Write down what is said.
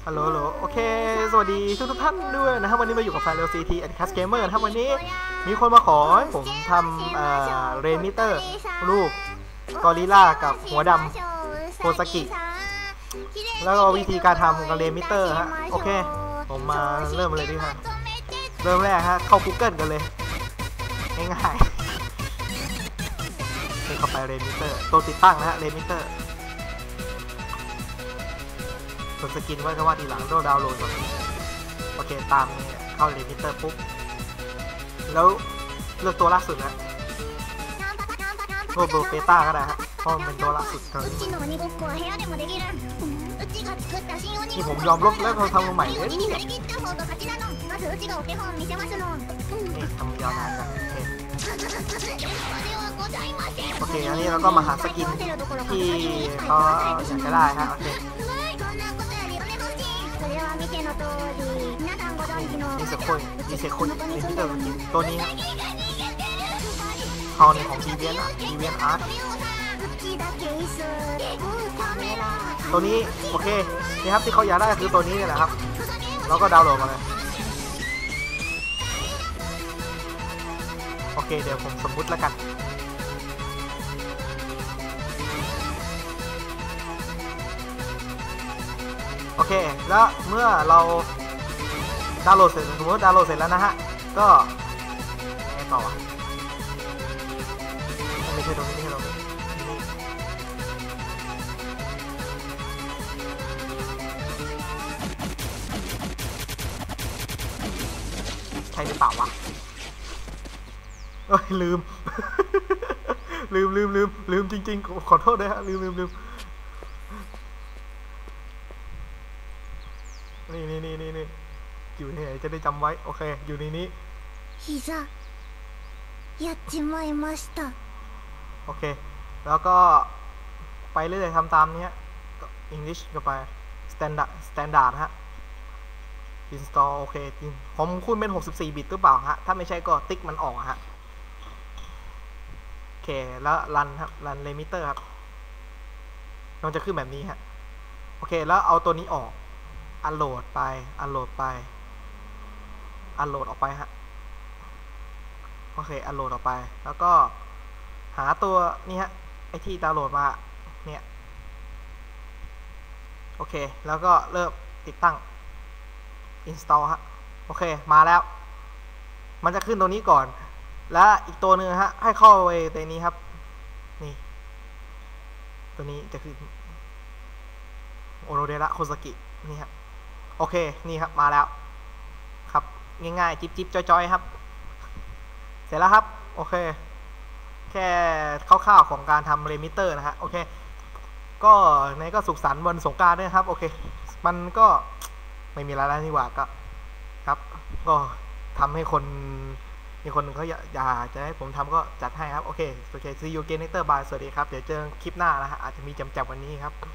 ฮัลโหลโอเคสวัสดีทุกท่านด้วยนะครับวันนี้มาอยู่กับแฟนเรลซีทีแอนด์คัสเกมเมอร์นะครับวันนี้มีคนมาขอให้ผมทำเรมิเตอร์รูปกอริลล่ากับหัวดำโคซากิแล้วก็วิธีการทำกับเรมิเตอร์ฮะโอเคผมมาเริ่มเลยดีครับเริ่มแรกฮะเข้า Google กันเลยง่ายๆเข้าไปเรมิเตอร์ตัวติดตั้งนะฮะเรมิเตอร์ส่วนสกินไว้ก็ว่าทีหลังต้องดาวน์โหลดก่อนโอเคตามนี้เข้าเรมิเตอร์ปุ๊บแล้วเลือกตัวล่าสุดนะโรโบเบต้าก็ได้ฮะเพราะมันเป็นตัวล่าสุดตอนนี้ที่ผมยอมลบแล้วเราทำมาใหม่เลยนี่ทำยาวนานกันโอเคอันนี้เราก็มาหาสกินที่เขาอยากจะได้ฮะโอเคนี่สักคนนี่สักคนนี่ที่เติมกินตัวนี้ครับเขาในของดีเวียนอาร์ตตัวนี้โอเคนี่ครับที่เขาอยากได้คือตัวนี้นี่แหละครับเราก็ดาวน์โหลดมาเลยโอเคเดี๋ยวผมสมมุติแล้วกันโอเคแล้วเมื่อเราดาวน์โหลดเสร็จสมมติดาวน์โหลดเสร็จแล้วนะฮะก็ไงต่อไม่ใช่ตรงนี้ไม่ใช่ตรงนี้ใช่หรือเปล่าวะเอ้ยลืม ลืมจริงๆขอโทษด้วยฮะลืมนี่อยู่ที่ไหนจะได้จำไว้โอเคอยู่ในนี้โอเคแล้วก็ไปเรื่อยๆทำตามนี้English ก็ไป standard ฮะ install โอเคผมคุณเป็น64 บิตหรือเปล่าฮะถ้าไม่ใช่ก็ติ๊กมันออกฮะโอเคแล้วรันครับรันเรมิเตอร์ครับมันจะขึ้นแบบนี้ฮะโอเคแล้วเอาตัวนี้ออกอันโหลดออกไปฮะโอเคอันโหลดออกไปแล้วก็หาตัวนี่ฮะไอที่ดาวน์โหลดมาเนี่ยโอเคแล้วก็เริ่มติดตั้ง install ฮะโอเคมาแล้วมันจะขึ้นตัวนี้ก่อนและอีกตัวหนึ่งฮะให้เข้าไปในนี้ครับนี่ตัวนี้จะขึ้นโอโนเดระโคซากินี่ครับโอเคนี่ครับมาแล้วครับง่ายๆจิ๊บจอยๆครับเสร็จแล้วครับโอเคแค่คร่าวๆของการทำเรมิเตอร์นะฮะโอเคก็ในก็สุขสันต์วันสงกรานต์ด้วยครับโอเคมันก็ไม่มีอะไรแล้วนี่หว่าก็ครับก็ทำให้คนมีคนเขาอยากจะให้ผมทำก็จัดให้ครับโอเคsee you again later bye สวัสดีครับเดี๋ยวเจอคลิปหน้านะฮะอาจจะมีจำวันนี้ครับ